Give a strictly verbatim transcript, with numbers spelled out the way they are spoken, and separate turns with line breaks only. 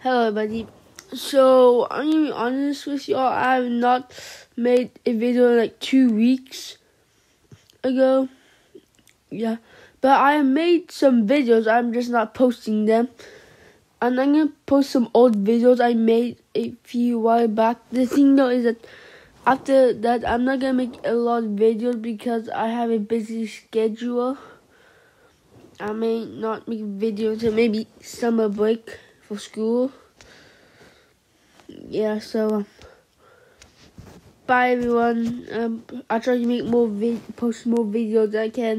Hello, everybody. So, I'm gonna be honest with y'all. I have not made a video in like two weeks ago. Yeah, but I have made some videos. I'm just not posting them. And I'm gonna post some old videos I made a few while back. The thing though is that after that, I'm not gonna make a lot of videos because I have a busy schedule. I may not make videos until maybe summer break for school. Yeah, so um, bye everyone. Um, I'll try to make more vid- post more videos I can.